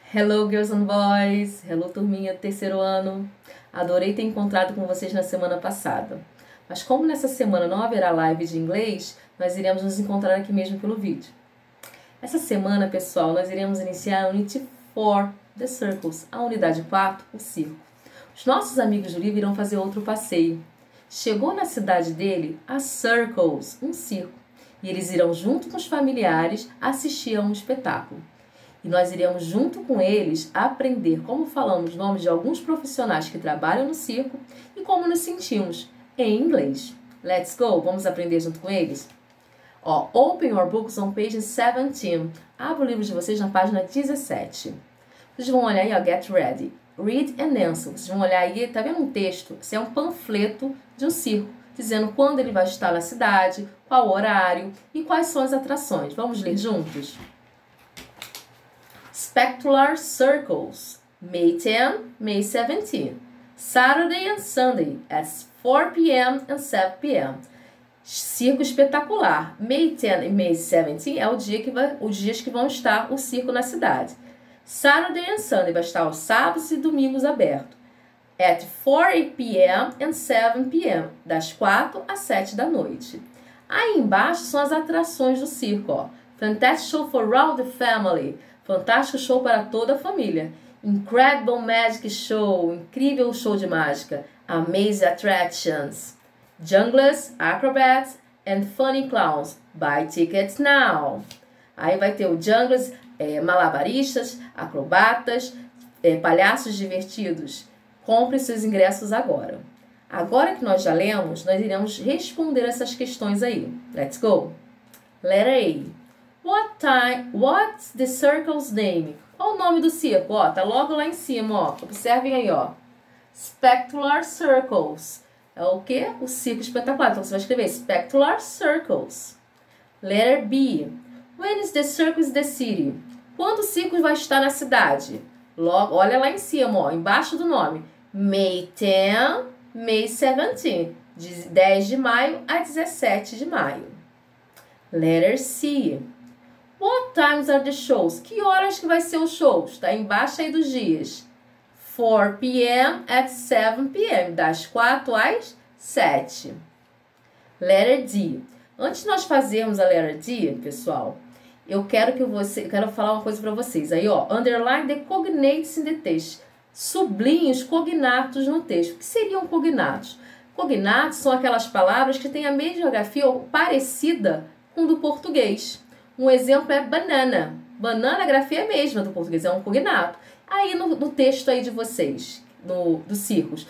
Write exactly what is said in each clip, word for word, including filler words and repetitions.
Hello, girls and boys! Hello, turminha do terceiro ano! Adorei ter encontrado com vocês na semana passada. Mas como nessa semana não haverá live de inglês, nós iremos nos encontrar aqui mesmo pelo vídeo. Essa semana, pessoal, nós iremos iniciar a Unity quatro, The Circles, a unidade quatro, o circo. Os nossos amigos do livro irão fazer outro passeio. Chegou na cidade dele a Circles, um circo, e eles irão junto com os familiares assistir a um espetáculo. E nós iremos junto com eles aprender como falamos nomes de alguns profissionais que trabalham no circo e como nos sentimos em inglês. Let's go! Vamos aprender junto com eles? Ó, open your books on page seventeen. Abra o livro de vocês na página dezessete. Vocês vão olhar aí, ó, get ready. Read and answer. Vocês vão olhar aí, tá vendo um texto? Isso é um panfleto de um circo, dizendo quando ele vai estar na cidade, qual o horário e quais são as atrações. Vamos ler juntos? Spectacular Circles, May tenth, May seventeenth, Saturday and Sunday at four p m and seven p m Circo espetacular, May tenth e May seventeenth é o dia que vai, os dias que vão estar o circo na cidade. Saturday and Sunday vai estar aos sábados e domingos aberto. At four p m and seven p m das quatro às sete da noite. Aí embaixo são as atrações do circo, ó. Fantastic Show for all the family. Fantástico show para toda a família. Incredible Magic Show. Incrível show de mágica. Amazing Attractions. Junglers, Acrobats and Funny Clowns. Buy tickets now. Aí vai ter o Junglers, é, malabaristas, acrobatas, é, palhaços divertidos. Compre seus ingressos agora. Agora que nós já lemos, nós iremos responder essas questões aí. Let's go. Letter A. What time, what's the circle's name? Qual o nome do circo? Ó, tá logo lá em cima, ó. Observem aí, ó. Spectacular Circles. É o quê? O circo espetacular. Então, você vai escrever Spectacular Circles. Letter B. When is the circus in the city? Quando o circo vai estar na cidade? Logo, olha lá em cima, ó, embaixo do nome. May tenth, May seventeenth. De dez de maio a dezessete de maio. Letter C. What times are the shows? Que horas que vai ser os shows? Tá embaixo aí dos dias. four p m at seven p m Das quatro às sete. Letter D. Antes de nós fazermos a letter D, pessoal, eu quero que você, eu quero falar uma coisa para vocês. Aí, ó, underline the cognates in the text. Sublinhe os cognatos no texto. O que seriam cognatos? Cognatos são aquelas palavras que têm a mesma grafia ou parecida com o do português. Um exemplo é banana. Banana, a grafia é a mesma do português, é um cognato. Aí no, no texto aí de vocês, no, do circos,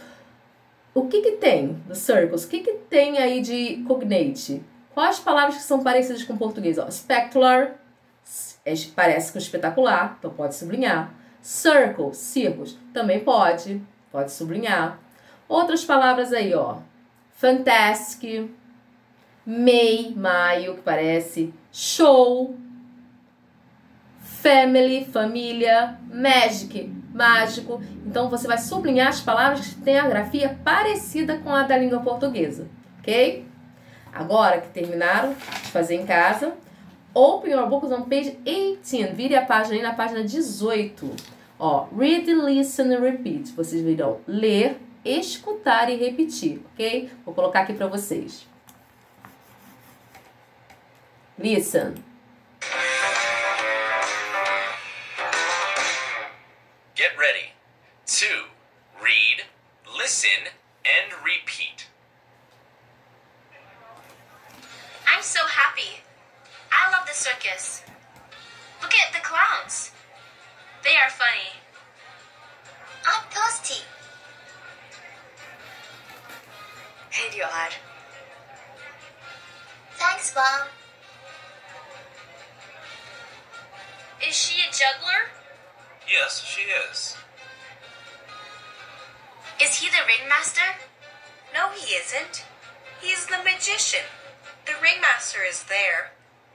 o que que tem do circles? O que que tem aí de cognate? Quais palavras que são parecidas com o português? Ó, spectacular, é, parece com espetacular, então pode sublinhar. Circle, circos, também pode, pode sublinhar. Outras palavras aí, ó. Fantastic, May, maio, que parece. Show, family, família, magic, mágico. Então, você vai sublinhar as palavras que têm a grafia parecida com a da língua portuguesa, ok? Agora que terminaram de fazer em casa, open your books on page eighteen. Vire a página aí na página dezoito. Ó, read, listen and repeat. Vocês virão ler, escutar e repetir, ok? Vou colocar aqui para vocês. Listen. Get ready. Two, read, listen, and repeat. I'm so happy. I love the circus. Look at the clowns. They are funny. I'm thirsty. Here you are. Thanks, Mom. Is she a juggler? Yes, she is. Is he the ringmaster? No, he isn't. He's the magician. The ringmaster is there.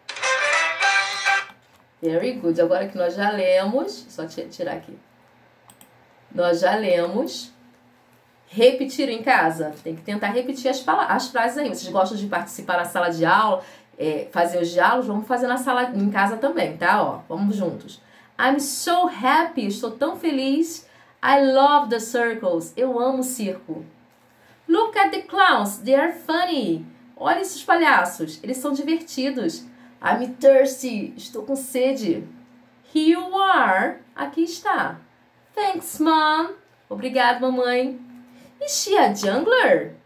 Very good. Agora que nós já lemos, só tirar aqui. Nós já lemos. Repetir em casa. Tem que tentar repetir as, as frases aí. Vocês gostam de participar na sala de aula, é, fazer os diálogos? Vamos fazer na sala, em casa também, tá? Ó, vamos juntos. I'm so happy. Estou tão feliz. I love the circles. Eu amo o circo. Look at the clowns. They are funny. Olha esses palhaços. Eles são divertidos. I'm thirsty. Estou com sede. Here you are. Aqui está. Thanks, Mom. Obrigado, mamãe. Is she a jungler?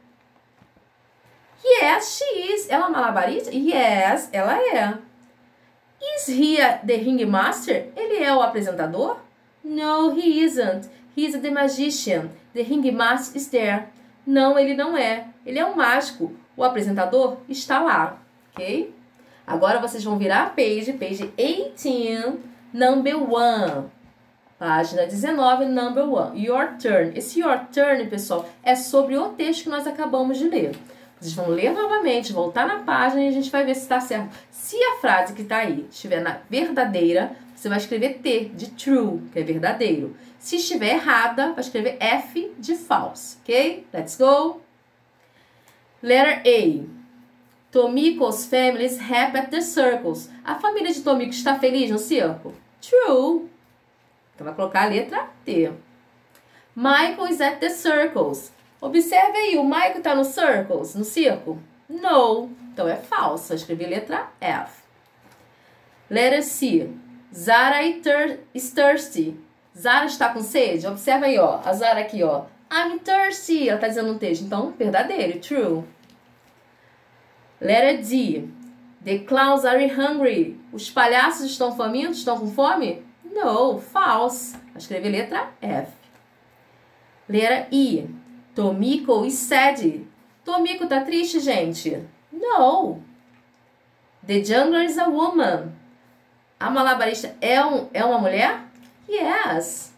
Yes, she is. Ela é malabarista? Yes, ela é. Is he a, the ringmaster? Ele é o apresentador? No, he isn't. He is the magician. The ringmaster is there. Não, ele não é. Ele é um mágico. O apresentador está lá, ok? Agora vocês vão virar a page, page eighteen, number one. Página dezenove, number one. Your turn. Esse your turn, pessoal, é sobre o texto que nós acabamos de ler. Vocês vão ler novamente, voltar na página e a gente vai ver se está certo. Se a frase que está aí estiver na verdadeira, você vai escrever T de true, que é verdadeiro. Se estiver errada, vai escrever F de false, ok? Let's go. Letter A. Tomiko's family is happy at the circles. A família de Tomiko está feliz no circo? True. Então vai colocar a letra T. Michael is at the circles. Observe aí, o Michael está no circles, no circo? No. Então é falso. Vai escrever letra F. Letter C. Zara is thirsty. Zara está com sede? Observa aí, ó. A Zara aqui, ó. I'm thirsty. Ela está dizendo no texto. Então, verdadeiro. True. Letter D. The clowns are hungry. Os palhaços estão famintos? Estão com fome? No. False. Vai escrever letra F. Letra E. Tomiko is sad. Tomiko tá triste, gente? No. The jungler is a woman. A malabarista é, um, é uma mulher? Yes.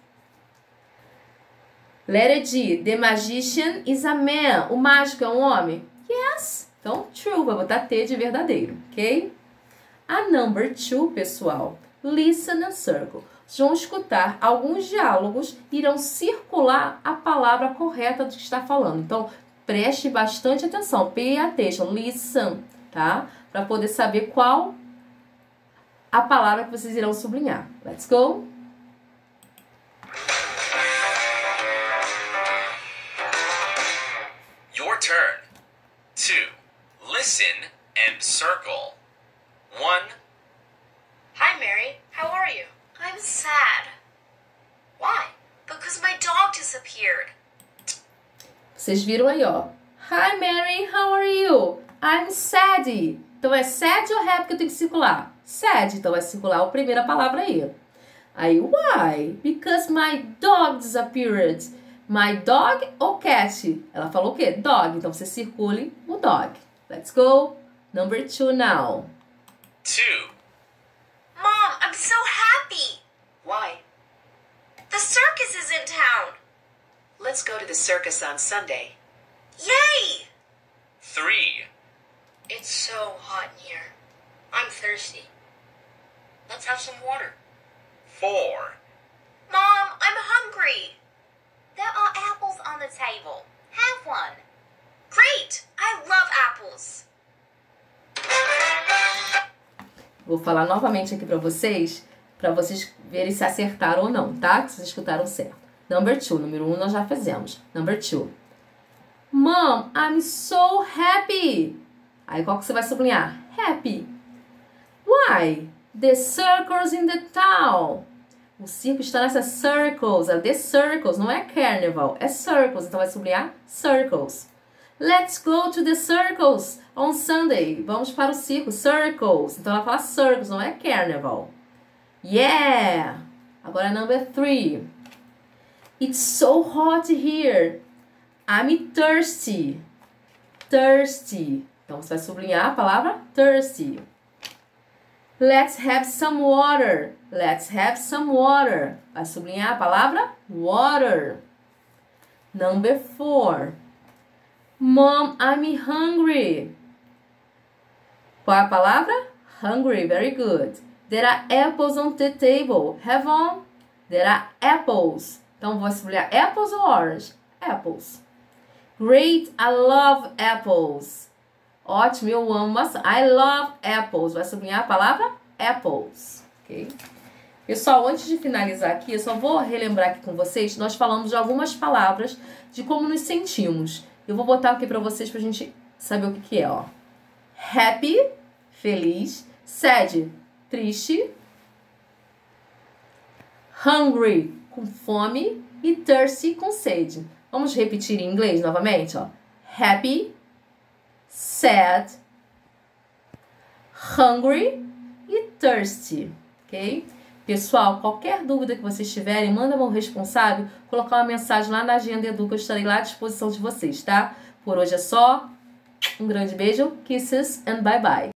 Letter G. The magician is a man. O mágico é um homem? Yes. Então, true. Vai botar T de verdadeiro, ok? A number two, pessoal. Listen and circle. Vocês vão escutar alguns diálogos e irão circular a palavra correta do que está falando. Então, preste bastante atenção. Pay attention. Listen, tá? Para poder saber qual a palavra que vocês irão sublinhar. Let's go. Your turn. Two. Listen and circle. One. Hi, Mary. How are you? I'm sad. Why? Because my dog disappeared. Vocês viram aí, ó. Hi, Mary. How are you? I'm sad. Então, é sad ou happy que eu tenho que circular? Sad. Então, vai circular a primeira palavra aí. Aí, why? Because my dog disappeared. My dog ou cat? Ela falou o quê? Dog. Então, você circule o dog. Let's go. Number two now. Two. Mom, I'm so happy. Why? The circus is in town. Let's go to the circus on Sunday. Yay! Three. It's so hot in here. I'm thirsty. Let's have some water. Four. Mom, I'm hungry. There are apples on the table. Have one. Great! I love apples. Vou falar novamente aqui para vocês, para vocês verem se acertaram ou não, tá? Que vocês escutaram certo. Number two. Número um nós já fizemos. Number two. Mom, I'm so happy. Aí qual que você vai sublinhar? Happy. Why? The circles in the town. O circo está nessas circles. É the circles, não é carnival. É circles. Então vai sublinhar circles. Let's go to the circles on Sunday. Vamos para o circo. Circles. Então ela fala circles, não é carnival. Yeah! Agora number three. It's so hot here. I'm thirsty. Thirsty. Então você vai sublinhar a palavra thirsty. Let's have some water. Let's have some water. Vai sublinhar a palavra water. Number four. Mom, I'm hungry. Qual é a palavra? Hungry. Very good. There are apples on the table. Have on? There are apples. Então, vou sublinhar apples ou orange? Apples. Great. I love apples. Ótimo, eu amo maçã. I love apples. Vai sublinhar a palavra apples. Ok? Pessoal, antes de finalizar aqui, eu só vou relembrar aqui com vocês, nós falamos de algumas palavras de como nos sentimos. Eu vou botar aqui pra vocês pra gente saber o que que é, ó. Happy, feliz. Sad, triste. Hungry, com fome. E thirsty, com sede. Vamos repetir em inglês novamente, ó. Happy, sad, hungry e thirsty, ok? Pessoal, qualquer dúvida que vocês tiverem, manda meu responsável colocar uma mensagem lá na Agenda Edu, que eu estarei lá à disposição de vocês, tá? Por hoje é só. Um grande beijo, kisses and bye bye.